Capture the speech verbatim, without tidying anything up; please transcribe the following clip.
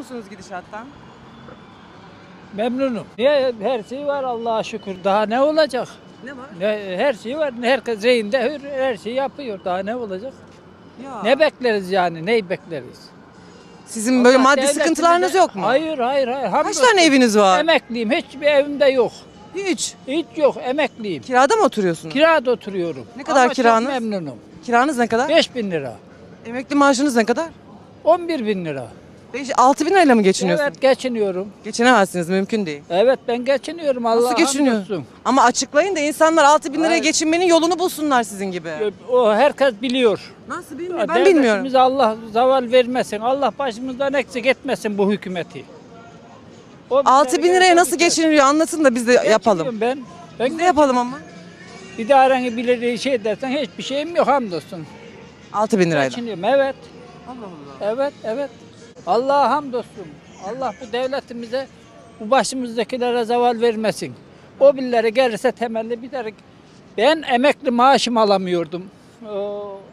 musunuz gidişattan? Memnunum. Niye? Her şey var Allah'a şükür. Daha ne olacak? Ne var? Ne, her şey var. Herkes reyinde her, her şeyi yapıyor. Daha ne olacak? Ya. Ne bekleriz yani? Neyi bekleriz? Sizin böyle Allah maddi devletimize- sıkıntılarınız yok mu? Hayır, hayır, hayır. Kaç Hamdolsun. tane eviniz var? Emekliyim. Hiçbir evimde yok. Hiç. Hiç yok. Emekliyim. Kirada mı oturuyorsunuz? Kirada oturuyorum. Ne kadar Ama kiranız? Çok memnunum. Kiranız ne kadar? beş bin lira. Emekli maaşınız ne kadar? on bir bin lira. beş altı bin lirayla mı geçiniyorsunuz? Evet, geçiniyorum. Geçinemezsiniz, mümkün değil. Evet, ben geçiniyorum. Allah'a Nasıl geçiniyor? hamdolsun. Ama açıklayın da insanlar altı bin liraya Hayır. geçinmenin yolunu bulsunlar sizin gibi. O herkes biliyor. Nasıl bilmiyorum, ben bilmiyorum. Devletimize Allah zaval vermesin. Allah başımızdan eksik etmesin bu hükümeti. O altı bin bizleri liraya nasıl gerçekten- geçiniliyor anlatın da biz de yapalım. Geçiniyorum Ben. Ben Biz de yapalım ama. idareni bilir şey dersen hiçbir şeyim yok hamdolsun. altı bin lirayla. Geçiniyorum, evet. Allah Allah. Evet, evet. Allah'a hamdolsun. Allah bu devletimize, bu başımızdakilere zeval vermesin. O birileri gelirse temelli bir de ben emekli maaşımı alamıyordum. Oo,